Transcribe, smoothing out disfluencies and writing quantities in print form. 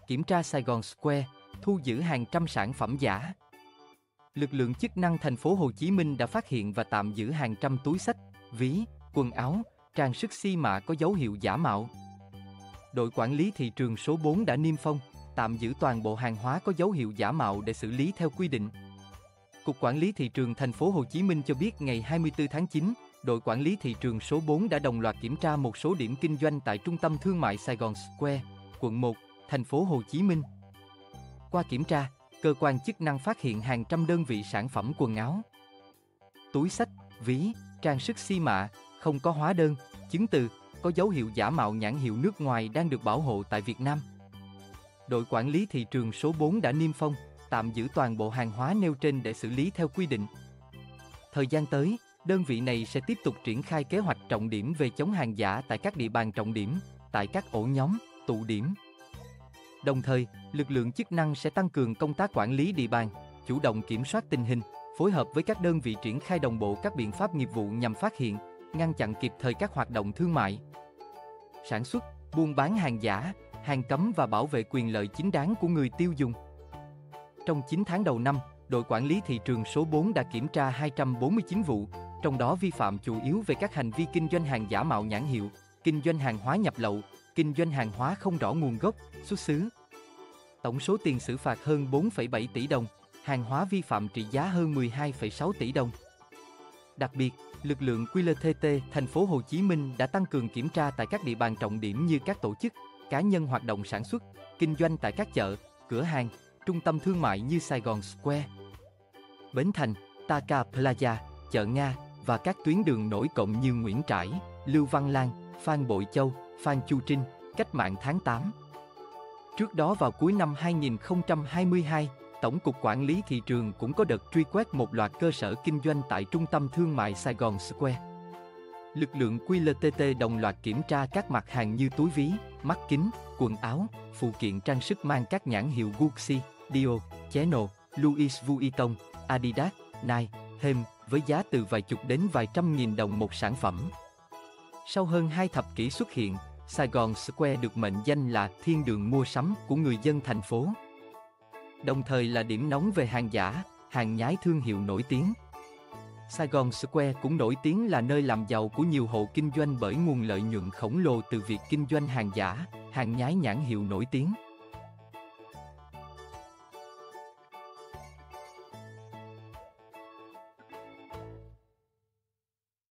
Kiểm tra Sài Gòn Square, thu giữ hàng trăm sản phẩm giả. Lực lượng chức năng thành phố Hồ Chí Minh đã phát hiện và tạm giữ hàng trăm túi xách, ví, quần áo, trang sức xi mạ có dấu hiệu giả mạo. Đội quản lý thị trường số 4 đã niêm phong, tạm giữ toàn bộ hàng hóa có dấu hiệu giả mạo để xử lý theo quy định. Cục Quản lý Thị trường thành phố Hồ Chí Minh cho biết ngày 24 tháng 9, đội quản lý thị trường số 4 đã đồng loạt kiểm tra một số điểm kinh doanh tại Trung tâm Thương mại Sài Gòn Square, quận 1, thành phố Hồ Chí Minh. Qua kiểm tra, cơ quan chức năng phát hiện hàng trăm đơn vị sản phẩm quần áo, túi xách, ví, trang sức xi mạ, không có hóa đơn, chứng từ, có dấu hiệu giả mạo nhãn hiệu nước ngoài đang được bảo hộ tại Việt Nam. Đội quản lý thị trường số 4 đã niêm phong, tạm giữ toàn bộ hàng hóa nêu trên để xử lý theo quy định. Thời gian tới, đơn vị này sẽ tiếp tục triển khai kế hoạch trọng điểm về chống hàng giả tại các địa bàn trọng điểm, tại các ổ nhóm, tụ điểm. Đồng thời, lực lượng chức năng sẽ tăng cường công tác quản lý địa bàn, chủ động kiểm soát tình hình, phối hợp với các đơn vị triển khai đồng bộ các biện pháp nghiệp vụ nhằm phát hiện, ngăn chặn kịp thời các hoạt động thương mại, sản xuất, buôn bán hàng giả, hàng cấm và bảo vệ quyền lợi chính đáng của người tiêu dùng. Trong 9 tháng đầu năm, đội quản lý thị trường số 4 đã kiểm tra 249 vụ, trong đó vi phạm chủ yếu về các hành vi kinh doanh hàng giả mạo nhãn hiệu, kinh doanh hàng hóa nhập lậu, kinh doanh hàng hóa không rõ nguồn gốc, xuất xứ. Tổng số tiền xử phạt hơn 4,7 tỷ đồng, hàng hóa vi phạm trị giá hơn 12,6 tỷ đồng. Đặc biệt, lực lượng QLTT thành phố Hồ Chí Minh đã tăng cường kiểm tra tại các địa bàn trọng điểm như các tổ chức, cá nhân hoạt động sản xuất, kinh doanh tại các chợ, cửa hàng, trung tâm thương mại như Sài Gòn Square, Bến Thành, Taka Plaza, chợ Nga và các tuyến đường nổi cộng như Nguyễn Trãi, Lưu Văn Lan, Phan Bội Châu, Phan Chu Trinh, Cách mạng tháng 8. Trước đó vào cuối năm 2022, Tổng cục Quản lý Thị trường cũng có đợt truy quét một loạt cơ sở kinh doanh tại Trung tâm Thương mại Sài Gòn Square. Lực lượng QLTT đồng loạt kiểm tra các mặt hàng như túi ví, mắt kính, quần áo, phụ kiện trang sức mang các nhãn hiệu Gucci, Dior, Chanel, Louis Vuitton, Adidas, Nike, Hem với giá từ vài chục đến vài trăm nghìn đồng một sản phẩm. Sau hơn 2 thập kỷ xuất hiện, Sài Gòn Square được mệnh danh là thiên đường mua sắm của người dân thành phố, đồng thời là điểm nóng về hàng giả, hàng nhái thương hiệu nổi tiếng. Sài Gòn Square cũng nổi tiếng là nơi làm giàu của nhiều hộ kinh doanh bởi nguồn lợi nhuận khổng lồ từ việc kinh doanh hàng giả, hàng nhái nhãn hiệu nổi tiếng.